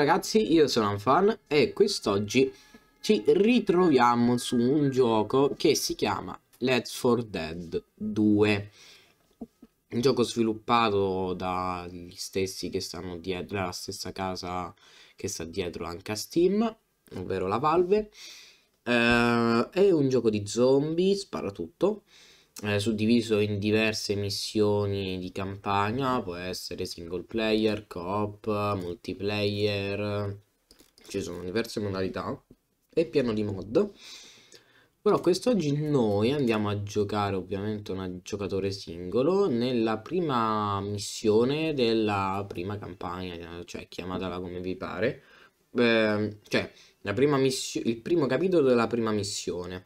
ragazzi, io sono Anfan e quest'oggi ci ritroviamo su un gioco che si chiama Left 4 Dead 2. Un gioco sviluppato dagli stessi che stanno dietro, dalla stessa casa che sta dietro anche a Steam, ovvero la Valve. È un gioco di zombie, spara tutto. Suddiviso in diverse missioni di campagna, può essere single player, co-op, multiplayer, ci sono diverse modalità e pieno di mod. Però quest'oggi noi andiamo a giocare ovviamente un giocatore singolo nella prima missione della prima campagna, cioè chiamatela come vi pare, cioè la prima il primo capitolo della prima missione.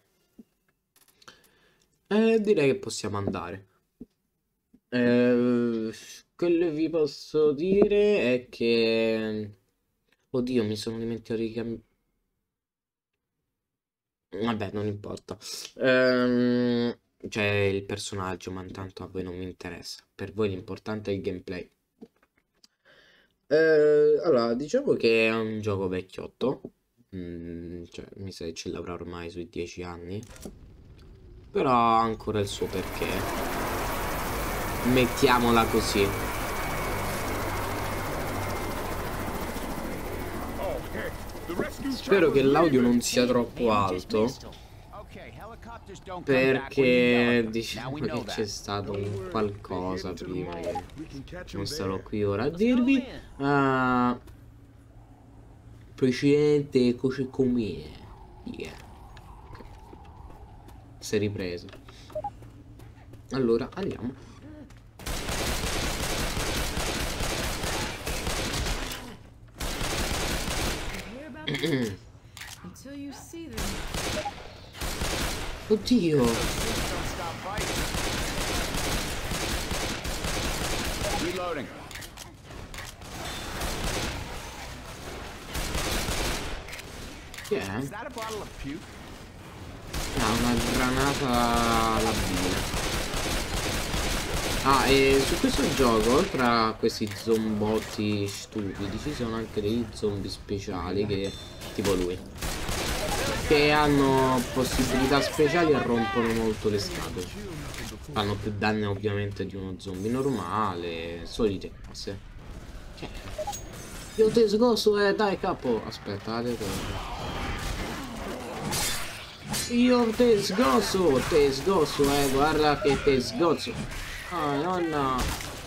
Direi che possiamo andare. Quello che vi posso dire è che... Oddio, mi sono dimenticato di cambiare... Vabbè, non importa. Cioè, il personaggio, ma intanto a voi non mi interessa. Per voi l'importante è il gameplay. Allora, diciamo che è un gioco vecchiotto. Cioè, mi sa che ce l'avrà ormai sui 10 anni. Però ha ancora il suo perché. Mettiamola così. Spero che l'audio non sia troppo alto, perché diciamo che c'è stato un qualcosa prima che non starò qui ora a dirvi. Precedente cose come si è ripreso. Allora andiamo. Oddio. Che è? Una granata labile. E su questo gioco, oltre a questi zombotti stupidi, ci sono anche dei zombie speciali che, tipo lui, che hanno possibilità speciali e rompono molto le scatole. Fanno più danni ovviamente di uno zombie normale, solite cose. Cioè, io te sgosso, dai capo. Aspettate. Io te sgosso, guarda che te sgosso. Ah, nonna.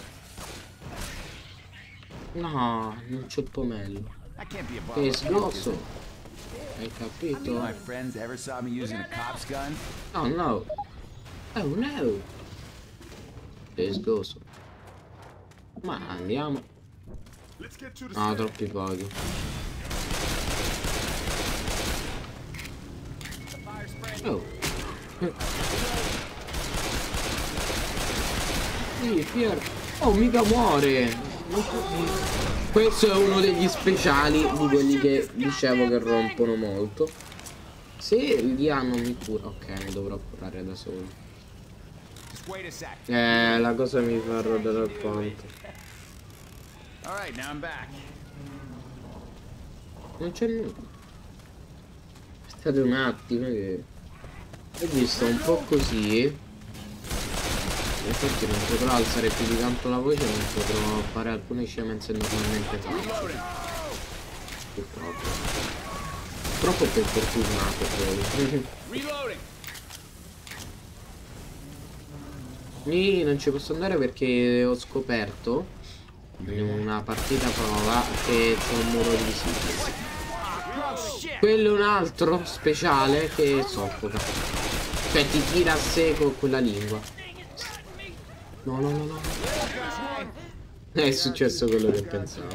No, non c'è il pomello. Che sgosso. Hai capito? Oh no. Oh no. Che sgosso. Ma andiamo. No, troppi pochi. Oh. Oh, mica muore. Questo è uno degli speciali di quelli che dicevo che rompono molto. Se li hanno mi cura. Ok, mi dovrò curare da solo. La cosa mi fa rodere al ponte. Non c'è nulla. Aspettate un attimo che... Oggi sto un po' così. Infatti non potrò alzare più di tanto la voce, non potrò fare alcune scemenze normalmente faccio. Purtroppo. Troppo per fortunato poi. Non ci posso andare perché ho scoperto in una partita prova che c'è un muro invisibile. Quello è un altro speciale che soffoca. Cioè ti tira a seco quella lingua. No. È successo quello che pensavo.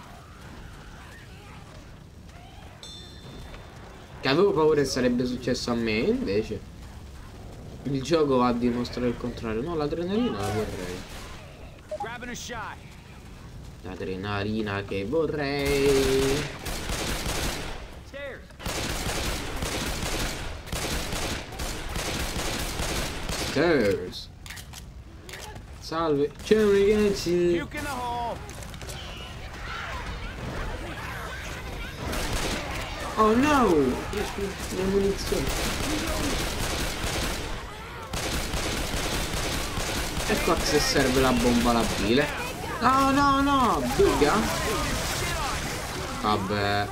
Che avevo paura che sarebbe successo a me, invece il gioco va a dimostrare il contrario. No, l'adrenalina la vorrei. L'adrenalina che vorrei. Stairs. Salve, ciao ragazzi. Oh no! Le munizioni. Ecco a che serve la bomba labile. No, no, no! Buga? Vabbè.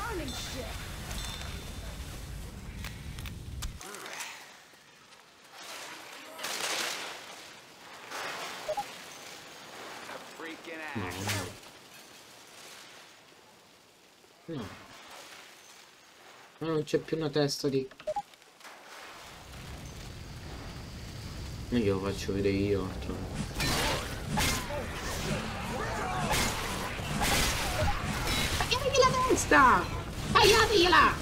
No. No. Ma non c'è più una testa di... Io lo faccio vedere io. Tagliategli la testa! Tagliategliela!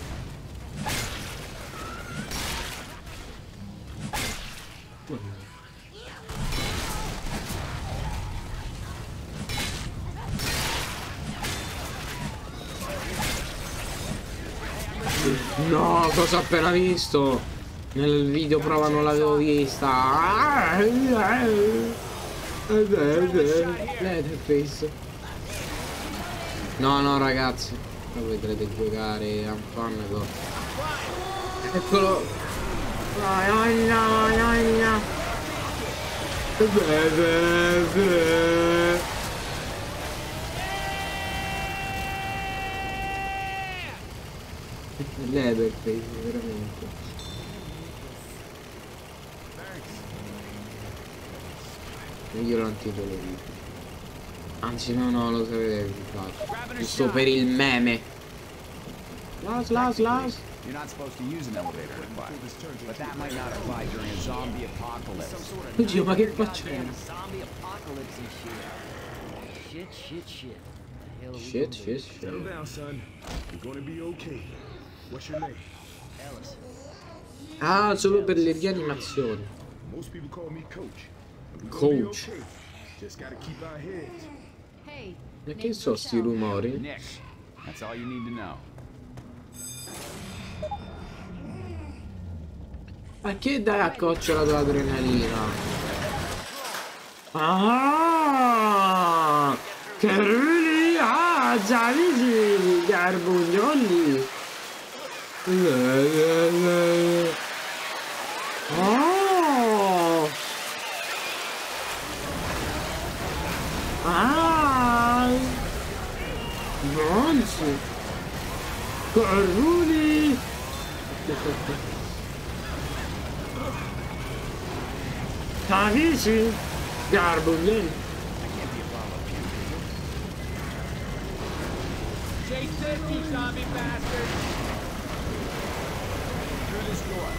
No, cosa ho appena visto? Nel video prova non l'avevo vista. Leatherface. No, no, ragazzi. Poi potrete giocare a fun. Eccolo. Leatherface, veramente. Io l'antitolo video. Anzi no, no, lo sapevo fatto. Giusto per il meme. Las. You're not supposed to use an elevator with fire, but that might not apply during a zombie apocalypse. Oddio, ma che faccio? Zombie apocalypse and shit. Shit. Settle down, son. You're gonna be okay. What's your name? Ellis. Ah, solo per le rianimazioni. Most people call me Coach. We're gonna be Coach. okay. Just gotta keep our heads. Hey. Ma che so sti rumori? Nick, that's all you need to know. Ma che dai a cocciola dell'adrenalina? Ah! Che rulli! Ah! Già vicini! Garbugnoli! Oh! Ah! Bronzi! Carruli! Amici! Garbugnoli! Chase this, you zombie bastard! Through this door.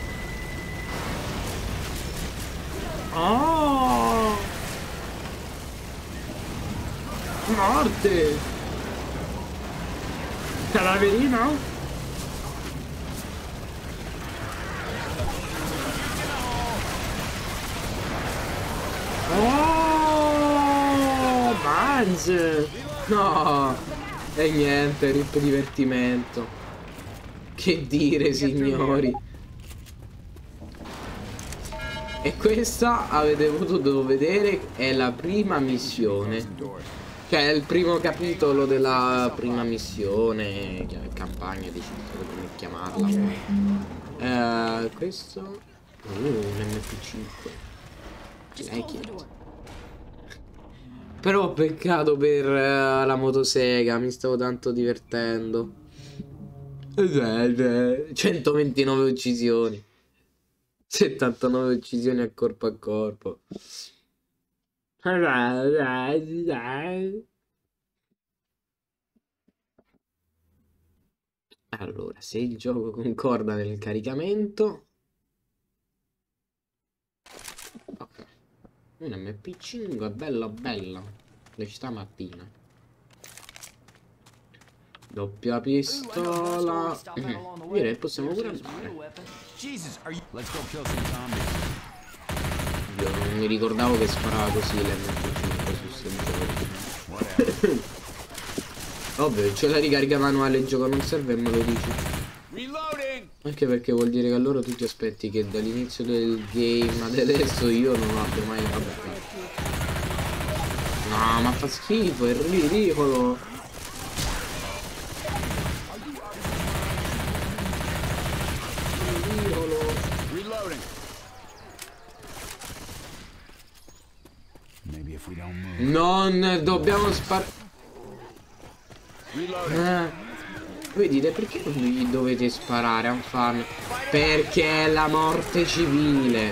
Oh! Morte! Calaverino? Oh! Manz! No! E niente, rip divertimento. Che dire, signori? E questa, avete potuto vedere, è la prima missione. Cioè, è il primo capitolo della prima missione, campagna, deciso come chiamarla. Questo... un MP5. Like it. Però peccato per la motosega, mi stavo tanto divertendo. 129 uccisioni. 79 uccisioni a corpo. Allora, se il gioco concorda nel caricamento... Ok. Un MP5 bella. Le stamattina. Doppia pistola. Direi possiamo pure andare. Jesus, are you? Let's go kill some zombies. Io non mi ricordavo che sparava così l'MP5 su sto gioco. Ovvio, c'è la ricarica manuale, il gioco non serve e me lo dici. Reloading. Anche perché vuol dire che allora tu ti aspetti che dall'inizio del game ad adesso io non abbia mai... Vabbè. No, ma fa schifo, è ridicolo. Non dobbiamo sparare. Vedete perché non gli dovete sparare a un fan? Perché è la morte civile.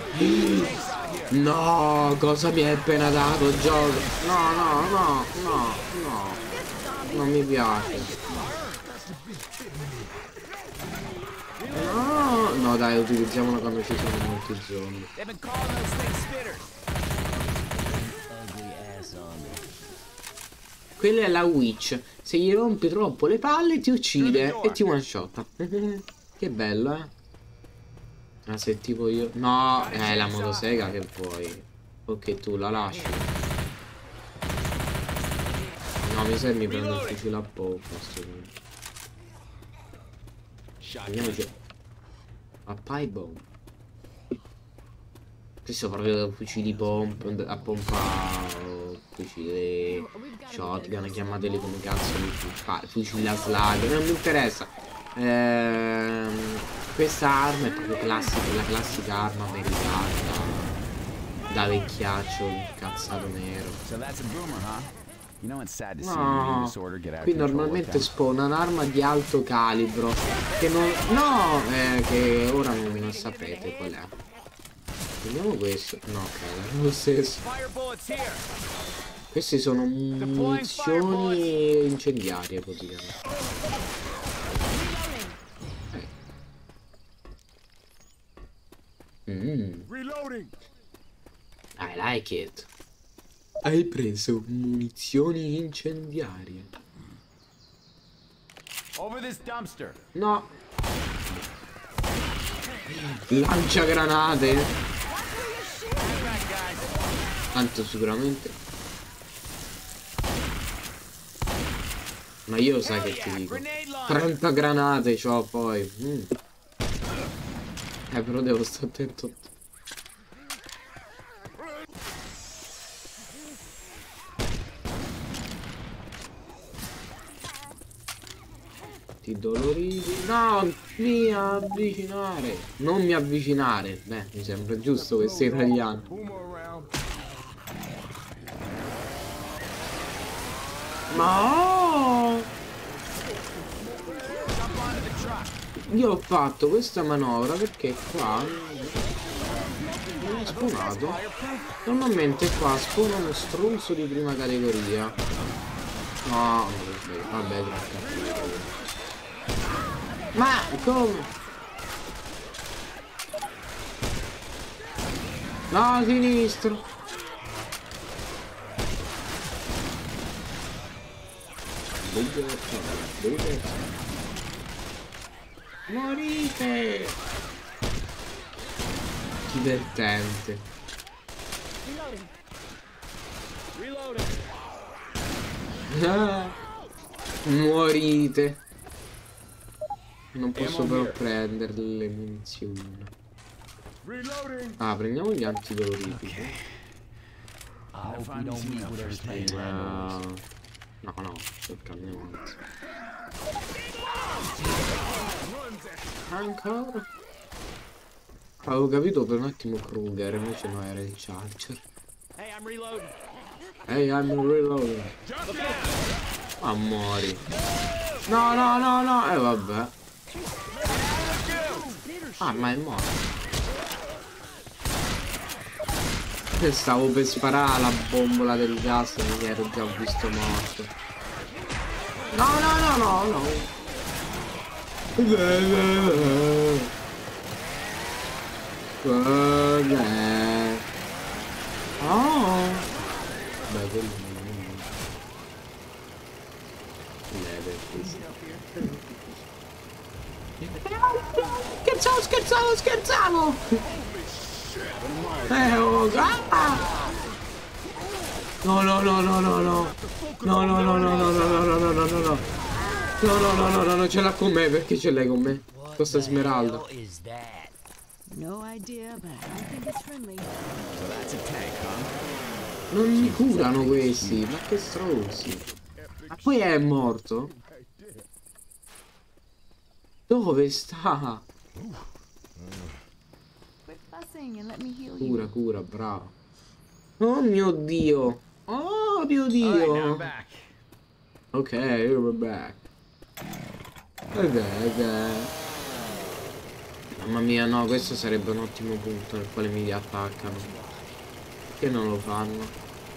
No, cosa mi hai appena dato, gioco? No, no, no, no, no. Non mi piace. No, no dai, utilizziamola quando ci sono molti zombie. Quella è la witch. Se gli rompi troppo le palle ti uccide e ti one shot. Che bello, eh. Ma se tipo io... No, è la motosega che vuoi. Ok, tu la lasci. No, mi sa che mi prendo il fucile a pompa a sto punto. Vediamoci. A pipe bomb. Questo proprio fucili pompa a pompa, fucili shotgun, chiamateli come cazzo vi fucili a slug, non mi interessa. Questa arma è proprio classica, la classica arma americana da vecchiaccio incazzato nero. No, qui normalmente spawna un'arma di alto calibro che non... No, che ora non sapete qual è. Prendiamo questo. No, ok, è lo stesso. Queste sono munizioni incendiarie praticamente. I like it. Hai preso munizioni incendiarie. Over this dumpster. No. Lancia granate. Tanto sicuramente. Ma io sai che ti dico. 30 granate c'ho poi. Però devo stare attento. Ti doloriti. No, mi avvicinare. Non mi avvicinare. Beh, mi sembra giusto che sei italiano. Ma io ho fatto questa manovra perché qua non è spawnato. Normalmente qua spawna uno stronzo di prima categoria. No, vabbè, ma come? No, sinistro. Morite! Divertente. Morite. Non posso però prendere le munizioni. Ah, prendiamo gli antidolorifici. No, cercando ancora. Avevo capito per un attimo Kruger, invece no, era il Charger. Hey, I'm reloading. Ah, muori. No, vabbè. Ah, ma è morto. Stavo per sparare la bombola del gas e mi ero già visto morto. No. Cos'è? Oh. Beh, quello scherzavo! Oh, ah! No, ce l'ha con me, perché ce l'hai con me? Questa smeralda. Non mi curano questi, ma che stronzi. Ma poi è morto? Dove sta? Cura, bravo. Oh mio Dio. Oh mio All right, now I'm Dio. back. Ok, we're back. Mamma mia, no, questo sarebbe un ottimo punto nel quale mi attaccano. Perché non lo fanno?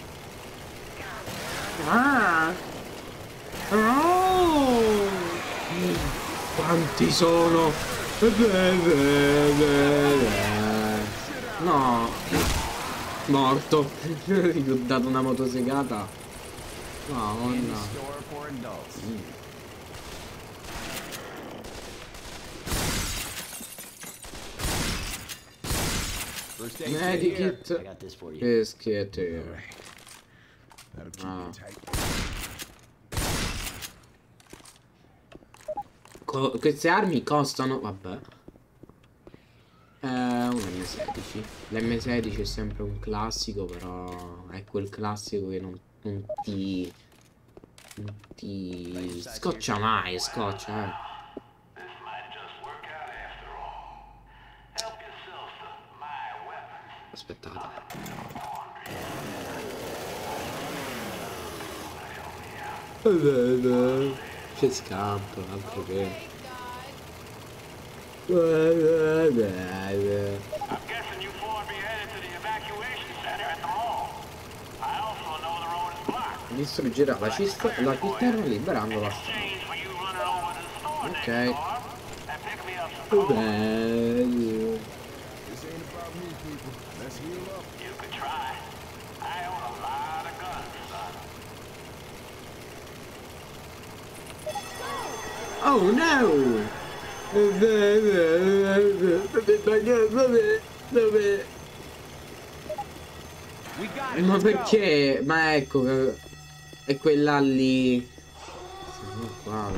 Ah! Oh! Quanti sono? No! Morto! Gli ho dato una motosegata. Candy Madonna. store for adults. First aid kit here. Medikit. I got this for you. Che schietto. That'll keep Ah. you tight. Queste armi costano, vabbè. Un M16. L'M16 è sempre un classico, però è quel classico che non ti scoccia mai, scoccia, This might just work out after all. Help yourself to my weapons. Aspettate. Che scampo, altro che. I'm guessing you four be headed to the evacuation center at the mall. I also know the road is blocked. Distruggerà la cisterna liberando la strada. Exchange for you running over to the store next Ok. door and pick me up some coke. This ain't about me, people. Let's heal up. You could try. I own a lot of guns, son. Oh no! Dove? We got it. Ma Let's go. perché? Ma ecco, è quella lì. Siamo qua,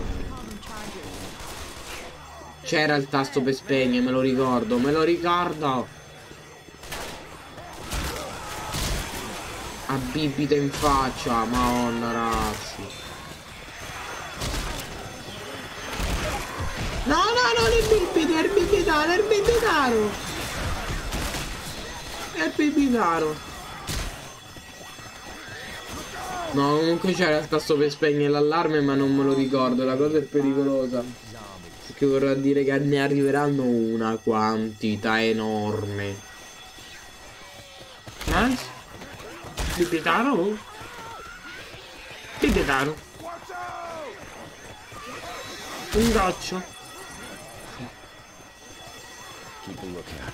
c'era il tasto per spegnere, me lo ricordo, A bibita in faccia, madonna ragazzi. No, è il bibitaro. No, comunque c'era il tasto per spegnere l'allarme, ma non me lo ricordo, la cosa è pericolosa. Perché vorrà dire che ne arriveranno una quantità enorme. Bibitaro? Un goccio. Keep a lookout.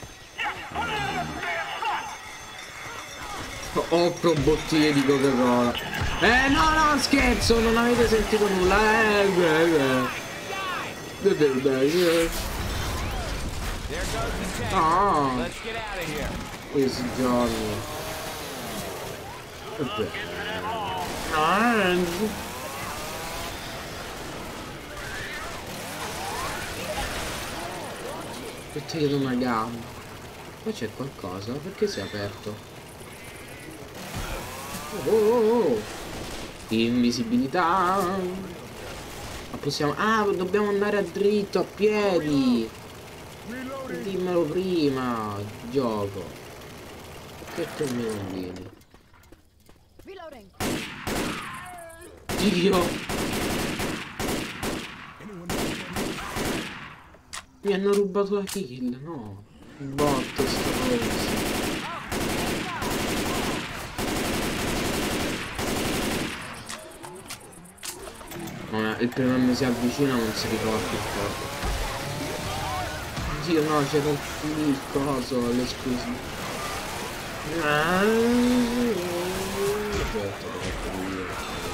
8 bottiglie di Coca-Cola. No, scherzo, non avete sentito nulla. There goes the tank. Ah, Let's get out of here. questi giorni. Ho tagliato una gamba. Qua c'è qualcosa? Perché si è aperto? Oh. Invisibilità. Ma possiamo... Ah, dobbiamo andare a dritto, a piedi. Dimmelo prima, gioco. Che tu mi combini? Reloading. Dio! Mi hanno rubato la kill, no? Un botto sto coso. Il primo che mi si avvicina non si ritrova più forte. Dio no, c'era il coso, l'esclusivo. Aspetta, devo capire.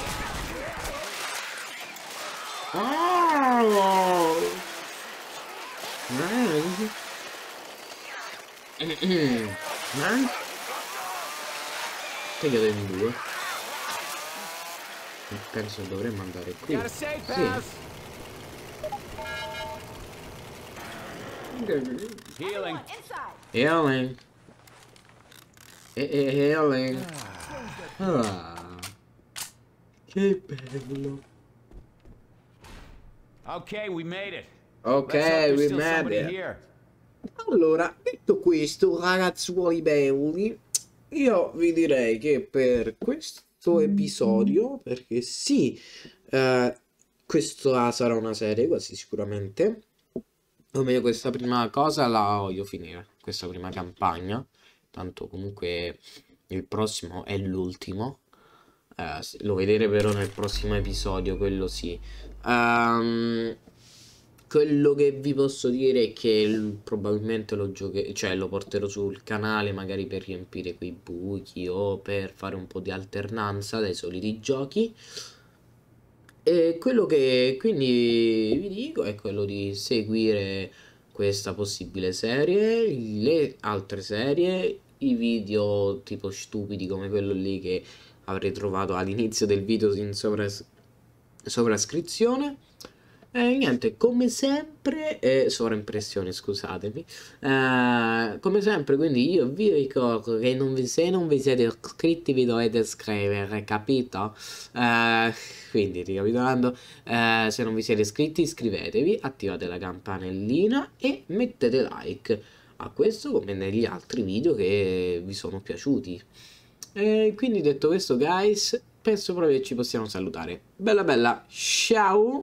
Tagliato in due. Penso che dovremmo andare qui. Got a safe Sì. house. Healing. Inside. Healing. Healing. Ah. Che bello. Okay, we made it. Ok, Let's hope there's we still made somebody it. here. Allora, detto questo, ragazzuoli belli, io vi direi che per questo questo episodio, perché sì, questa sarà una serie quasi sicuramente. O meglio, questa prima cosa la voglio finire, questa prima campagna. Tanto comunque il prossimo è l'ultimo. Lo vedremo nel prossimo episodio, quello sì. Quello che vi posso dire è che probabilmente lo cioè lo porterò sul canale magari per riempire quei buchi o per fare un po' di alternanza dai soliti giochi. E quello che quindi vi dico è quello di seguire questa possibile serie, le altre serie, i video tipo stupidi come quello lì che avrei trovato all'inizio del video in sovrascrizione. E niente, come sempre, sovraimpressione, scusatemi. Come sempre, quindi io vi ricordo che se non vi siete iscritti vi dovete iscrivere, capito? Quindi, ricapitolando, se non vi siete iscritti iscrivetevi, attivate la campanellina e mettete like a questo come negli altri video che vi sono piaciuti. Quindi detto questo, guys, penso proprio che ci possiamo salutare. Bella bella, ciao!